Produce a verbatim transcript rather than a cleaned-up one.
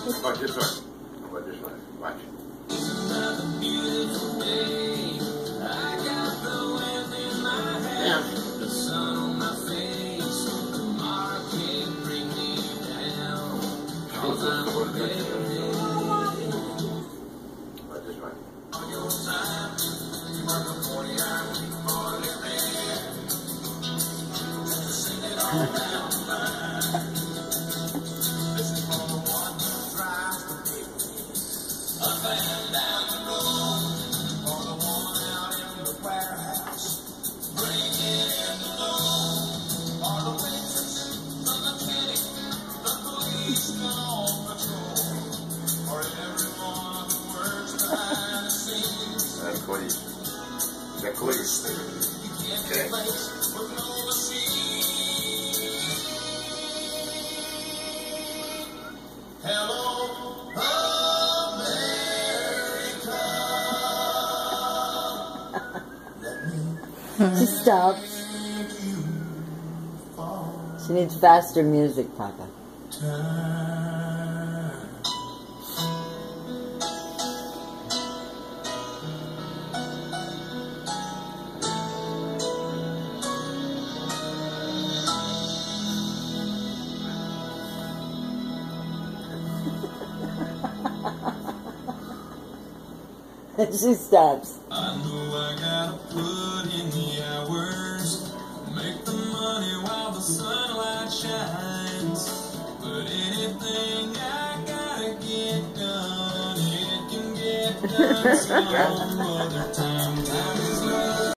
Watch this one. Watch this one. Watch. Yeah. The sun on my face. Tomorrow can't bring me down. Cause I'm ready. Watch this one. On your time, you work a forty hour week for a living. Send it all down the line. This is for the one who tries to make me up and down the road. For the woman out in the warehouse, bringing in the load. For the waitress, the mechanic, the policeman on patrol. For everyone who works behind the scenes. That's cool. That's cool. Okay. Hello, America. She stops. She needs faster music, Papa. She stops. I know I gotta put in the hours, make the money while the sunlight shines. But anything I gotta get done, it can get done some other time.